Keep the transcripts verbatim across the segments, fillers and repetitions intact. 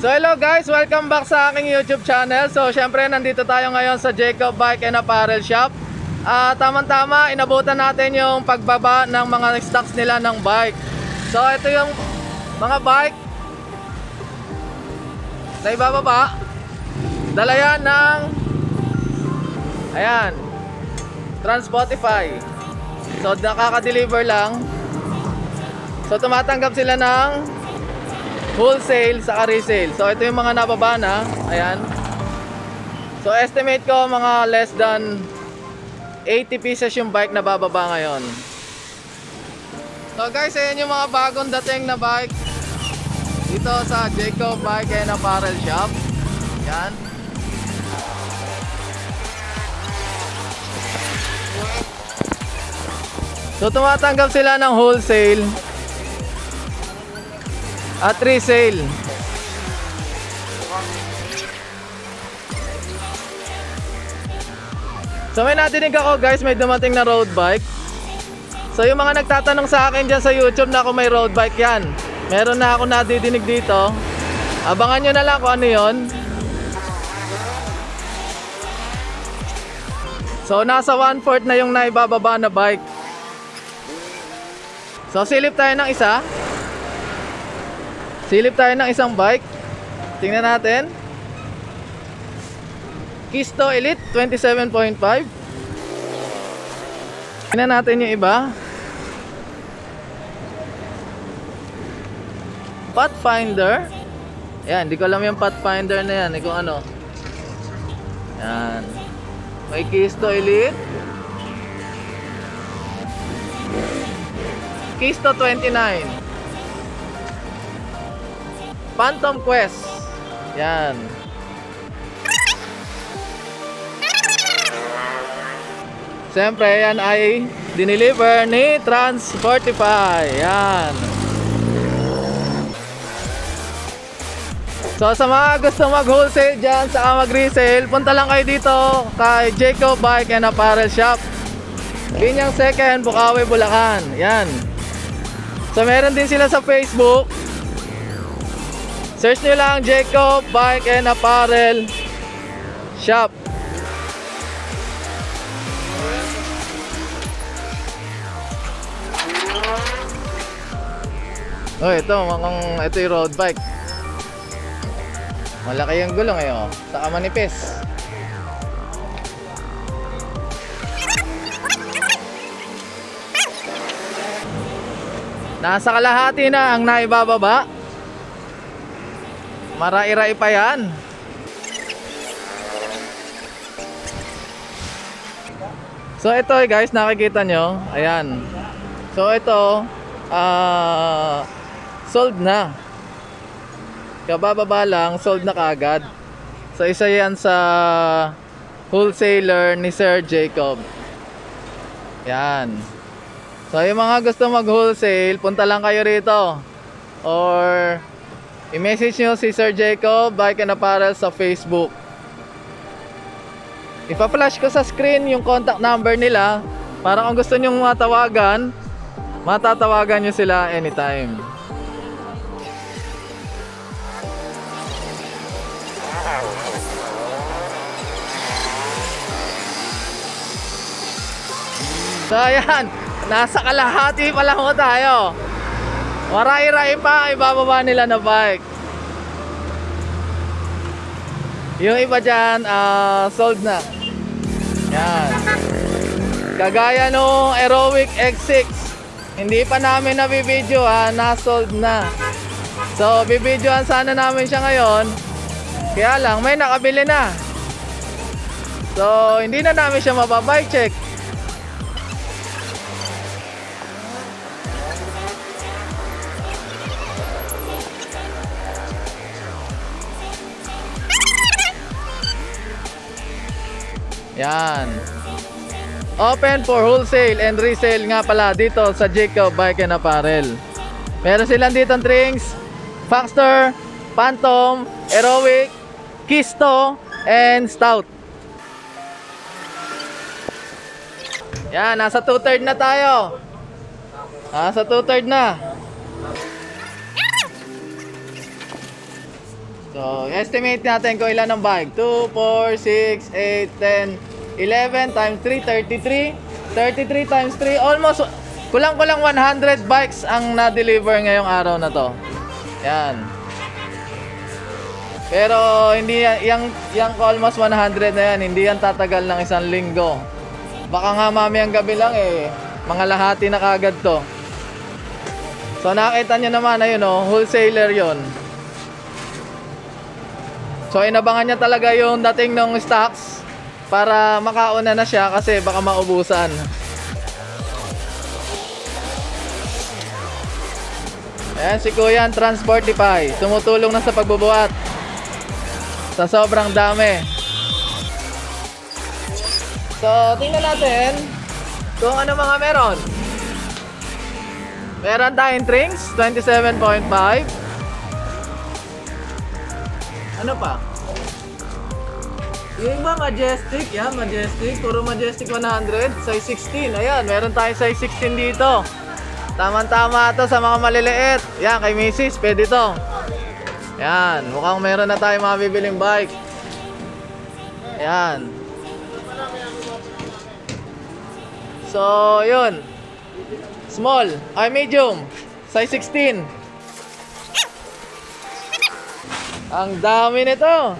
So hello guys, welcome back sa aking YouTube channel. So syempre nandito tayo ngayon sa Jacob Bike and Apparel Shop. uh, Tama-tama, inabutan natin yung pagbaba ng mga stocks nila ng bike. So ito yung mga bike na ibababa. Dala yan ng ayan, Trans-Spotify. So nakaka-deliver lang. So tumatanggap sila ng wholesale sa resale. So ito yung mga nababa na. Ayan. So estimate ko mga less than eighty pieces yung bike na bababa ngayon. So guys, ayan yung mga bagong dating na bike dito sa Jacob Bike and Apparel Shop. Ayan. So tumatanggap sila ng wholesale at resale. So may natinig ako guys, may dumating na road bike. So yung mga nagtatanong sa akin dyan sa YouTube na kung may road bike yan, meron na ako nadidinig dito. Abangan nyo na lang kung ano yun. So nasa one fourth na yung naibababa na bike. So silip tayo ng isa. Silip tayo ng isang bike. Tingnan natin. Kisto Elite twenty-seven point five. Tingnan natin yung iba. Pathfinder. Ayan, di ko alam yung Pathfinder na yan, eh, kung ano. Ayan. May Kisto Elite. Kisto twenty-nine. Phantom Quest. Yan. Siyempre yan ay dineliver ni Trans-Spotify. Yan. So sa mga gusto mag-wholesale dyan, saka mag-resale, punta lang kayo dito kay Jacob Bike and Apparel Shop, Binyang Second, Bukawi, Bulacan. Yan. So meron din sila sa Facebook. Search nyo lang Jacob Bike and Apparel Shop. Oh, ito, mukhang ito yung road bike. Malaki yung gulong eh, oh. Saka manipis. Nasa kalahati na ang naibababa. Marai-rai pa yan. So ito guys, nakikita nyo. Ayan. So ito uh, sold na. Kabababa lang, sold na kaagad. So isa yan sa wholesaler ni Sir Jacob. Yan. So yung mga gusto mag-wholesale, punta lang kayo rito. Or i-message nyo si Sir Jacob Bike and Apparel sa Facebook. Ipa-flash ko sa screen yung contact number nila para kung gusto nyo matawagan, matatawagan nyo sila anytime. So ayan, nasa kalahati pa lang ho tayo. Marai-rai pa ang ibababa nila na bike. Yung iba dyan, uh, sold na. Yan. Kagaya nung Aerowick X six, hindi pa namin nabibidyo ha, na-sold na. So bibidyoan sana namin siya ngayon, kaya lang may nakabili na. So hindi na namin siya mababike check. Yan. Open for wholesale and resale nga pala dito sa Jacob Bike and Apparel. Meron silang dito drinks, Factor, Phantom, Aerowick, Kisto, and Stout. Yan, nasa two-third na tayo. Nasa two-third na. So, estimate natin kung ilan ang bike. two, four, six, eight, ten, eleven times three, thirty-three. thirty-three times three, almost kulang-kulang one hundred bikes ang na-deliver ngayong araw na to. Yan. Pero hindi yan, yang, yang almost one hundred na yan, hindi yan tatagal ng isang linggo. Baka nga mamayang gabi lang eh, mga lahati na kagad to. So nakita nyo naman, ayun oh, wholesaler yon. So inabangan niya talaga yung dating ng stocks para makauna na siya kasi baka maubusan. Ayan si Kuya, Transportify, tumutulong na sa pagbubuhat sa sobrang dami. So tingnan natin kung ano mga meron. Meron tayong drinks, twenty-seven point five. Ano pa? Yung iba Majestic, yan, Majestic, puro Majestic one hundred, size sixteen. Ayan, meron tayong size sixteen dito. Tama-tama to sa mga maliliit. Yan, kay Missus, pwede to. Yan, mukhang meron na tayong mga bibiling bike. Yan. So, yun. Small, ay medium, size sixteen. Ang dami nito.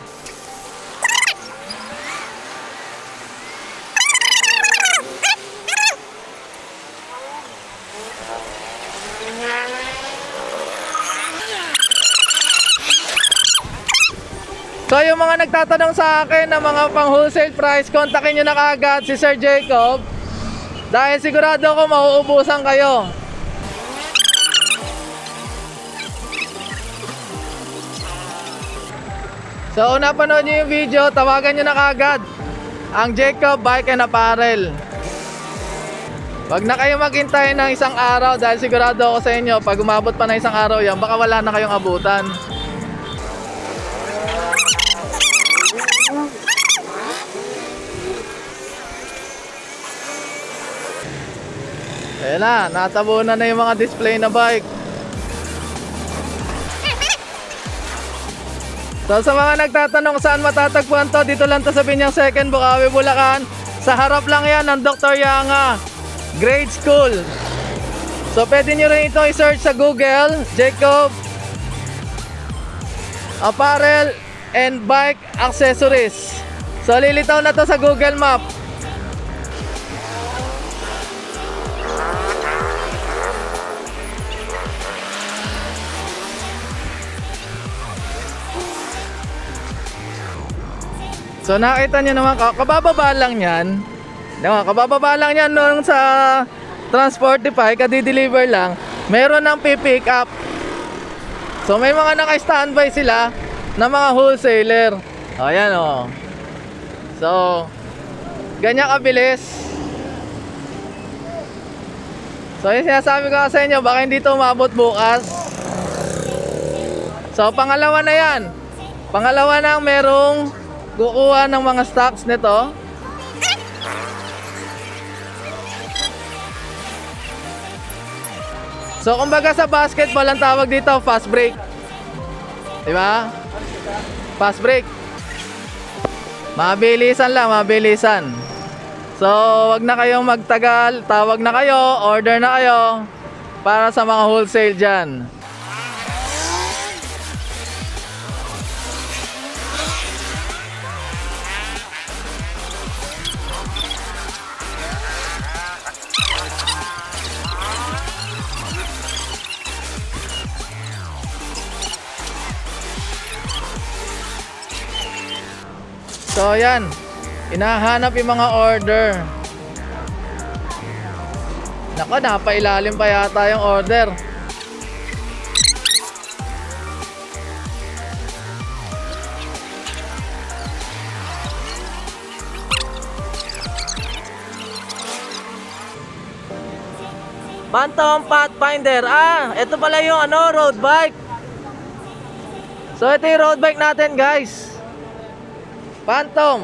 So yung mga nagtatanong sa akin ng mga pang wholesale price, kontakin nyo na kaagad si Sir Jacob. Dahil sigurado ko mauubusan kayo. So una panood nyo yung video, tawagan nyo na kaagad ang Jacob Bike and Apparel. Wag na kayo maghintay ng isang araw dahil sigurado ako sa inyo, pag umabot pa ng isang araw yan, baka wala na kayong abutan. Ayan na, natabunan na yung mga display na bike. So sa mga nagtatanong saan matatagpuan to, dito lang to sa Binyang Second, Bukawi, Bulacan. Sa harap lang yan ng Doctor Yanga Grade School. So pwede nyo rin ito i-search sa Google, Jacob Apparel and Bike Accessories. So lilitaw na to sa Google Map. So nakita nyo naman, kabababa lang yan. Diba? Kabababa lang yan nung sa Transportify, kadi-deliver lang. Meron ng pipick up. So may mga naka-standby sila na mga wholesaler. O yan o. So ganyan kabilis. So yung sinasabi ko sa inyo, baka hindi ito umabot bukas. So pangalawa na yan. Pangalawa na merong kukuha ng mga stocks nito. So kumbaga sa basketball ang tawag dito fast break. Diba? Fast break. Mabilisan lang, mabilisan. So wag na kayong magtagal, tawag na kayo, order na kayo para sa mga wholesale dyan. So yan, hinahanap yung mga order. Nako, napailalim pa yata yung order. Phantom Pathfinder. Ah, ito pala yung ano, road bike. So ito yung road bike natin, guys. Phantom.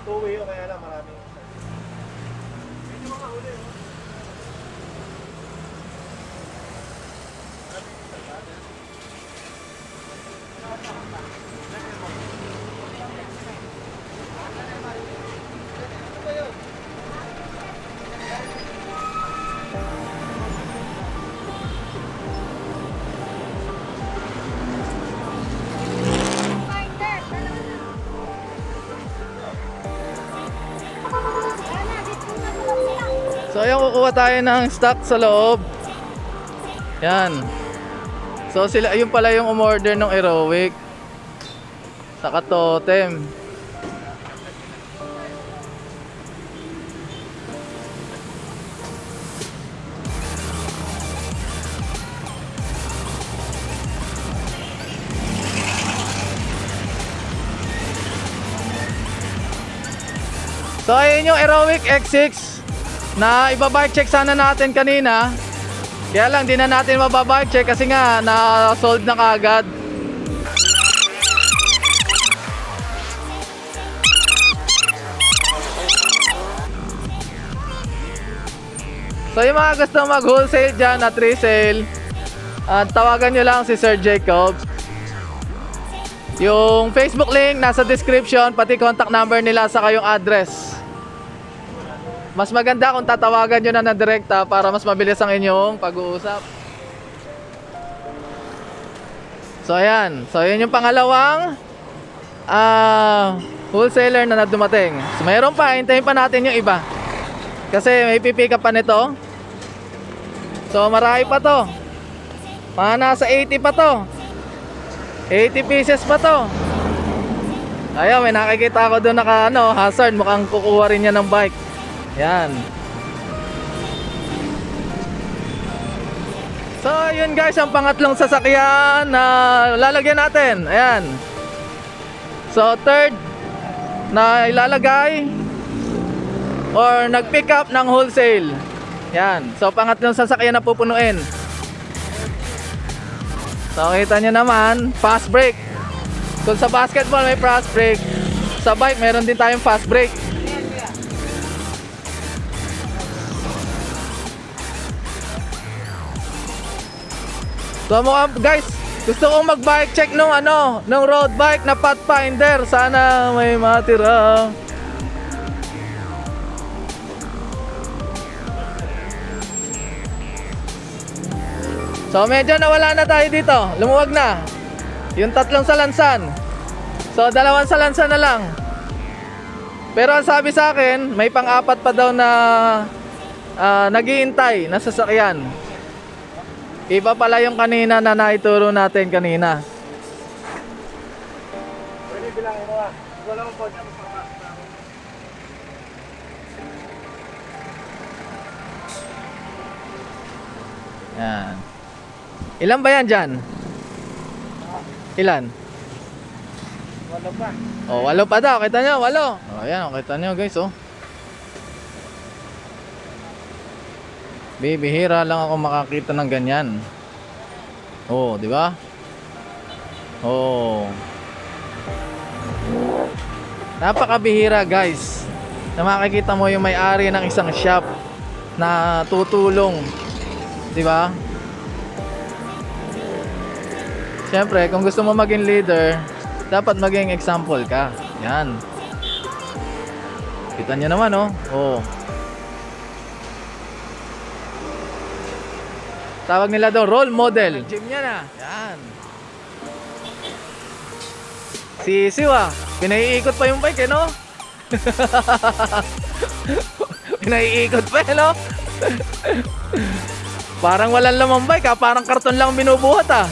Two-way o kaya lang maraming. Medyo mga huli, oh. So ayun, kukuha tayo ng stock sa loob. Yan. So sila, ayun pala yung umorder ng Aerowick. Saka totem. So ayun yung Aerowick X six na ibabike check sana natin kanina. Kaya lang di na natin mababike check kasi nga na-sold na kaagad. So yung mga gusto mag-wholesale dyan at resale, uh, tawagan nyo lang si Sir Jacob. Yung Facebook link nasa description, pati contact number nila saka yung address. Mas maganda kung tatawagan nyo na na direkta para mas mabilis ang inyong pag-uusap. So ayan, so yun yung pangalawang uh, wholesaler na dumating. So mayroon pa, hintayin pa natin yung iba kasi may pipick up pa nito. So marami pa to, mga nasa eighty pa to, eighty pieces pa to. Ayun, may nakikita ako doon naka ano, hazard, mukhang kukuha rin niya ng bike. Yan. So yun guys, ang pangatlong sasakyan na lalagyan natin. Ayan. So third na ilalagay or nag-pick up ng wholesale. Yan. So pangatlong sasakyan na pupunuin. So kita nyo naman, fast brake. Kung sa basketball may fast brake, sa bike meron din tayong fast brake. So mga guys, gusto kong mag-bike check nung ano, nung road bike na Pathfinder. Sana may matira. So medyo nawala na tayo dito. Lumuwag na. Yung tatlong salansan. So dalawang salansan na lang. Pero ang sabi sa akin, may pang-apat pa daw na uh, nag-iintay na sasakyan. Iba pala yung kanina na naituro natin kanina. Pwede bilangin mo ah. Wala mong pod. Yan. Ilan ba yan dyan? Ilan? Walo pa. Oh, walo pa daw. Kita nyo, walo. Oh, ayan. Kita nyo guys, oh. Bibihira lang ako makakita ng ganyan. Oh, di ba? Oh. Napakabihira, guys. Na makikita mo yung may-ari ng isang shop na tutulong. Di ba? Siyempre, kung gusto mo maging leader, dapat maging example ka. Yan. Kita nyo naman, oh. Oh. Tawag nila doon, role model. Gym niya na. Yan. Si Siwa, pinaiikot pa yung bike, eh, no? Pinaiikot pa, eh, no? Parang walang lamang bike, ha? Parang karton lang binubuhat, ha?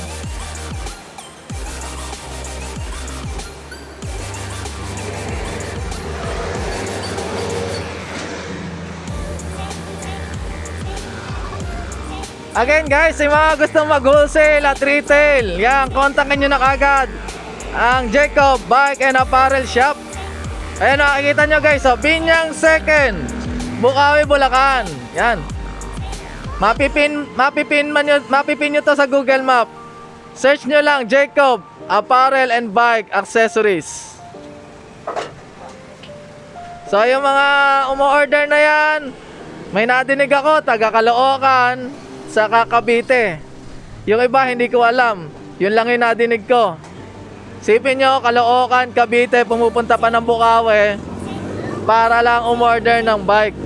Again guys, yung mga gustong mag-wholesale at retail, yan, kontakin nyo na kagad ang Jacob Bike and Apparel Shop. Ayan, nakikita nyo guys, so, Binyang Second, Bukawi, Bulacan. Yan. Mapipin, mapipin, man nyo, mapipin nyo to sa Google Map. Search nyo lang Jacob Apparel and Bike Accessories. So yung mga umu-order na yan, may nadinig ako, taga Caloocan, sa Cavite. Yung iba hindi ko alam, yun lang yung nadinig ko. Sipin nyo, Caloocan, Cavite, pumupunta pa ng Bukawi para lang umorder ng bike.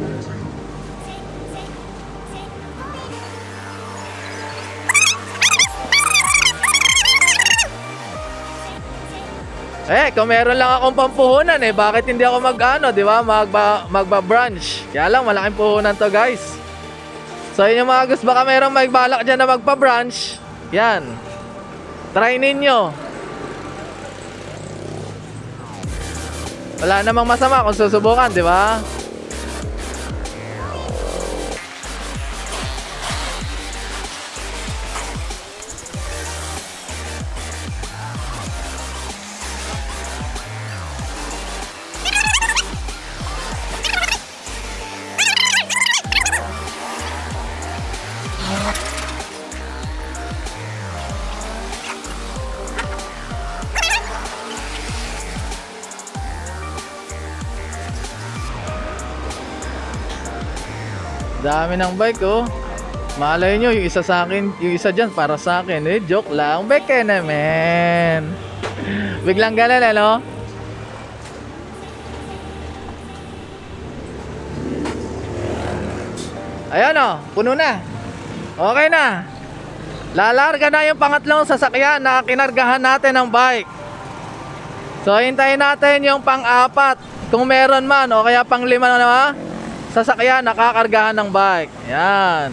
Eh, kung meron lang akong pampuhunan eh, bakit hindi ako mag-ano, di ba? Magba, magba-brunch. Kaya lang, malaking puhunan to, guys. So, yun yung mga gusto, baka meron may balak dyan na magpa-brunch. Yan. Try ninyo. Wala namang masama kung susubukan, di ba? Dami ng bike oh. Malay nyo, yung isa sa akin, yung isa dyan para sa akin. Eh, joke lang. Beke naman. Biglang ganun eh, no? Ayan oh, puno na. Okay na. Lalarga na yung pangatlong sasakyan na kinargahan natin ng bike. So, hintayin natin yung pang-apat. Kung meron man, o kaya pang-lima na naman. Sasakyan nakakargahan ng bike. Yan.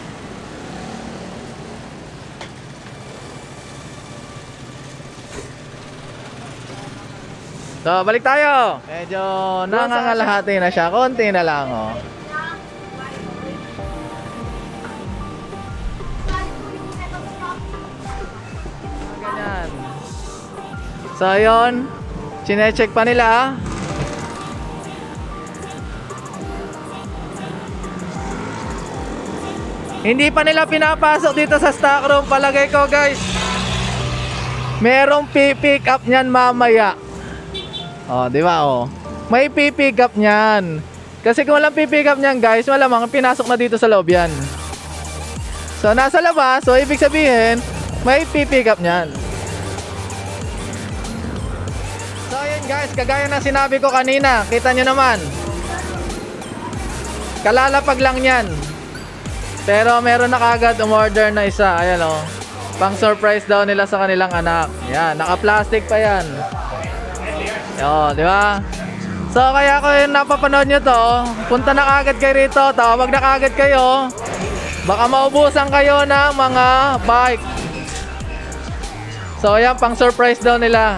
So, balik tayo. Medyo nangangalahati na siya. Konti na lang, oh. Ganyan. So, yun. Chine-check pa nila. Hindi pa nila pinapasok dito sa stock room. Palagay ko, guys, merong pipick up niyan mamaya. Oh, di ba oh? May pipick up niyan. Kasi kung walang pipick up niyan, guys, malamang pinasok na dito sa loob yan. So, nasa labas. So, ibig sabihin, may pipick up niyan. So, yun guys, kagaya ng sinabi ko kanina, kita nyo naman, kalalapag lang yan. Pero meron na kagad umorder na isa. Ayan o. Pang surprise daw nila sa kanilang anak. Yan. Naka-plastic pa yan. Yo, di ba? So kaya kung yung napapanood nyo to, punta na kagad kayo rito. Tawag na kagad kayo. Baka maubusan kayo ng mga bike. So yan. Pang surprise daw nila.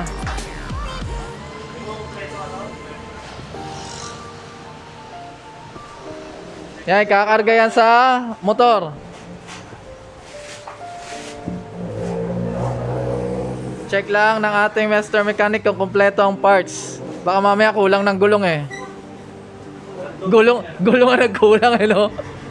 Yan, kakarga yan sa motor. Check lang ng ating master mechanic kung kumpleto ang parts. Baka mamaya kulang ng gulong eh. Gulong, gulong ang nagkulang eh, no?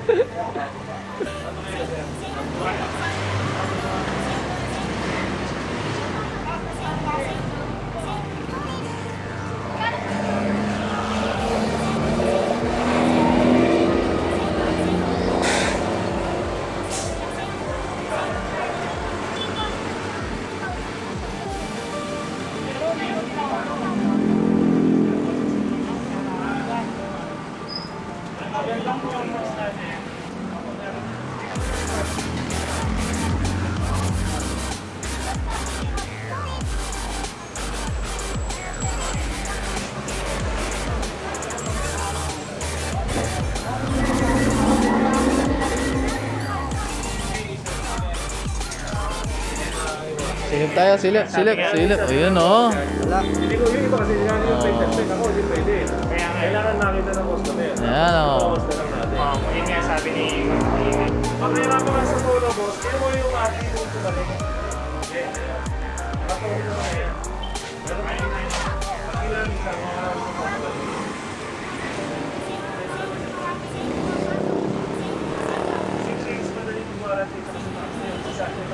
Silip tayo, silip, silip, silip. Ayun o. Hindi ko yun ito kasi yan yung plate test ako, hindi pwede. Kailangan nakita ng customer. Ayan o. Um, yun nga sabi ni... Pag nahirapan ka sa photo, boss, kaya mo yung ating yung tumalik. Okay. Ako yung tumalik. Pero ayun na yun. Pakilan sa mga tumalik. Six days pa na yung warranty sa mga sa akin.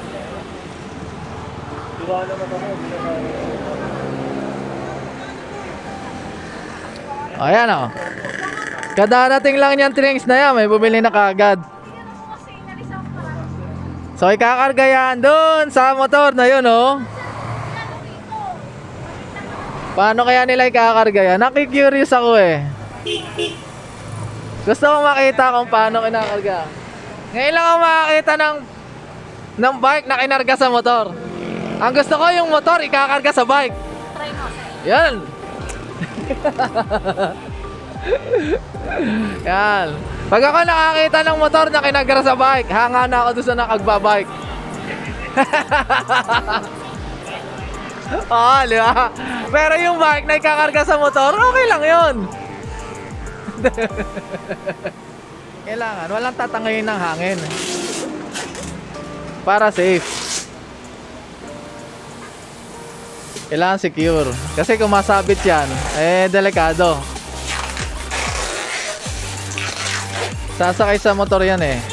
Diba naman ako, Ayan o. Kadarating lang niyan Trinks na yan, may bumili na kagad. So ikakarga yan doon sa motor na yun oh. Paano kaya nila ikakarga yan? Nakikurious ako eh. Gusto kong makita kung paano kinakarga. Ngayon lang ako makakita ng ng bike na kinarga sa motor. Ang gusto ko yung motor ikakarga sa bike. Yan. Yan. Pag ako nakakita ng motor na kinarga sa bike, hanga na ako doon sa nakagbabike. Oo, di ba? Pero yung bike na ikakarga sa motor, okay lang yun. Kailangan, walang tatangayin ng hangin. Para safe. Kailangan secure. Kasi kung masabit yan, eh, delikado. Sasakay sa motor yan eh.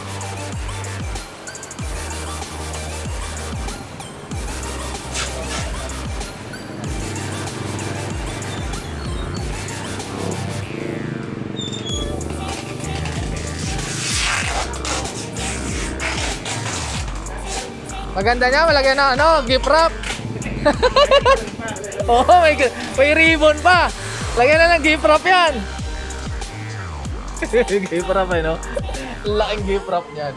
Maganda niya, malagyan na ano, gift wrap. Oh, may, may ribbon pa. Lagyan na ng gift wrap yan. Gift wrap eh, no? Laking gift wrap niyan.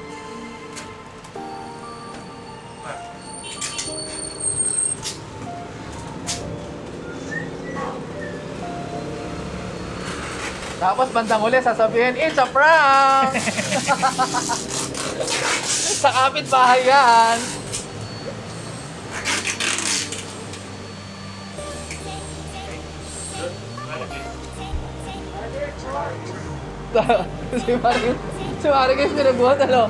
Tapos bandang uli sasabihin, it's a prank! Sa kapitbahay yan. Si Marikis, si Marikis pinagbuhat ano?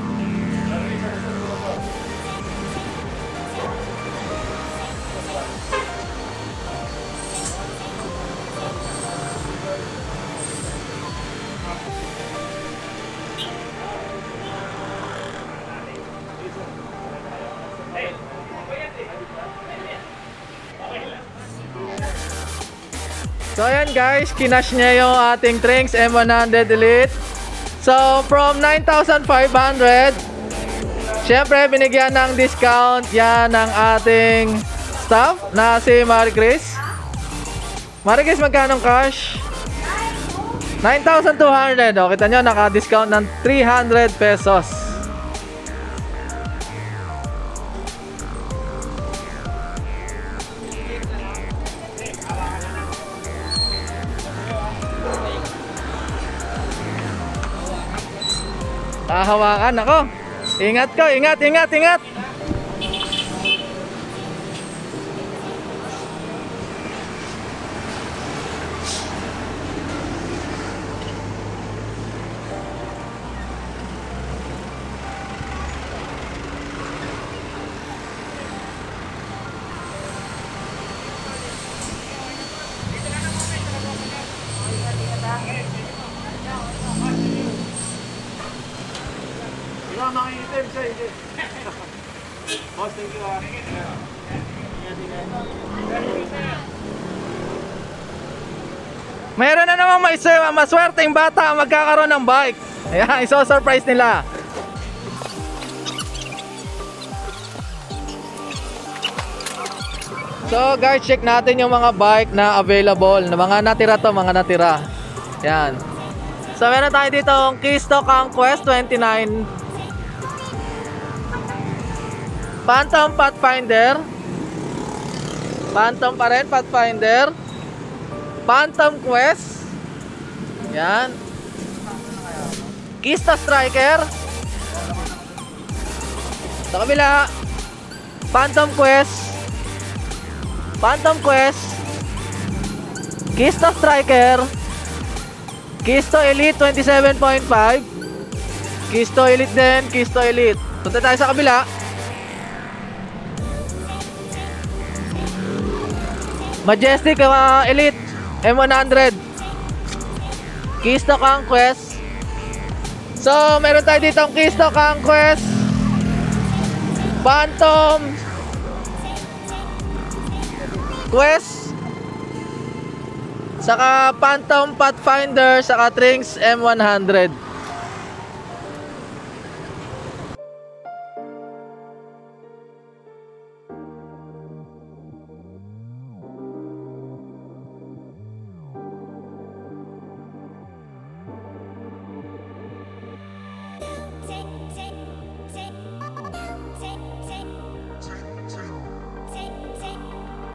So ayan guys, kinash niya yung ating Trinks M one hundred Elite. So from nine thousand five hundred, syempre binigyan ng discount yan ng ating staff na si Marikis. Marikis, magkano cash? nine thousand two hundred. O, kita nyo, naka-discount ng three hundred pesos. Hahawakan ako. Ingat ko, ingat, ingat, ingat. Ilang makikitim siya, hindi. Boss, thank you ah. Meron na namang may maswerteng bata magkakaroon ng bike. Ayan, iso-surprise nila. So guys, check natin yung mga bike na available. Na mga natira to, mga natira. Ayan. So meron tayo dito ang Kisto Conquest twenty-nine, Phantom Pathfinder, Phantom pa rin, Pathfinder, Phantom Quest, yan, Kisto Striker, sa kabila, Phantom Quest, Phantom Quest, Kisto Striker, Kisto Elite twenty-seven point five, Kisto Elite din, Kisto Elite. Punta tayo sa kabila. Majestic uh, Elite M one hundred, Kisto Conquest. So meron tayo dito ang Kisto Conquest, Phantom Quest, Saka Phantom Pathfinder, saka Trinx M one hundred.